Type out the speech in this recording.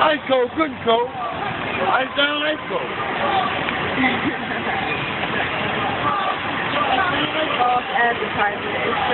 Ico, good coat. I sound Ico. False advertisement.